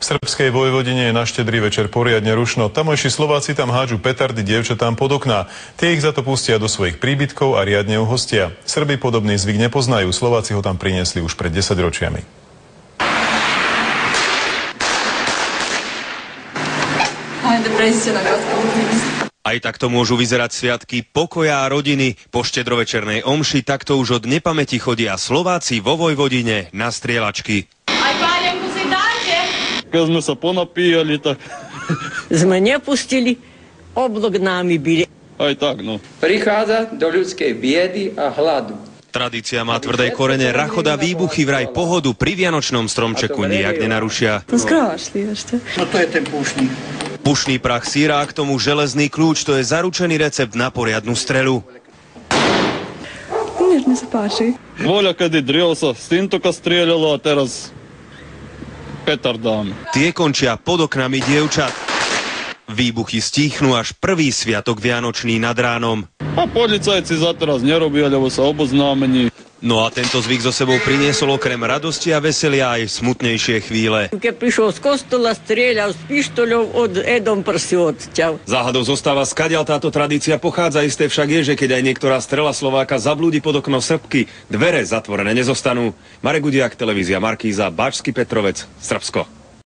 srbskej Vojvodine je na Štedrý večer poriadne rušno. Tamojší Slováci tam hádžu petardy dievčatám pod okná. Tie ich za to pustia do svojich príbytkov a riadne uhostia. Srbi podobný zvyk nepoznajú. Slováci ho tam priniesli už pred 10 ročiami. Aj takto môžu vyzerať sviatky pokoja a rodiny. Po štedrovečernej omši takto už od nepamäti chodia Slováci vo Vojvodine na strieľačky. Aj pálenku si dáte? Keď sme sa ponapíjali, tak... Sme nepustili, oblok námi byli. Aj tak, no. Prichádza do ľudskej biedy a hladu. Tradícia má tvrdé korene, rachoda výbuchy vraj pohodu pri vianočnom stromčeku nijak nenarušia. To skrášli ešte. No to je ten púšnik. Pušný prach síra, k tomu železný kľúč, to je zaručený recept na poriadnu strelu. Mne sa páči. Voľa kedy driel sa s týmto strieľalo a teraz petardám. Tie končia pod oknami dievčat. Výbuchy stíchnú až prvý sviatok vianočný nad ránom. A policajci za teraz nerobia, lebo sa oboznámení. No a tento zvyk so sebou priniesol okrem radosti a veselia aj smutnejšie chvíle. Keď prišiel z kostola, strieľal z pištoľov, od Edom prsi odťav. Záhadou zostáva, skadiaľ táto tradícia pochádza. Isté však je, že keď aj niektorá strela Slováka zablúdi pod okno Srbky, dvere zatvorené nezostanú. Marek Gudiak, televízia Markíza, Bačský Petrovec, Srbsko.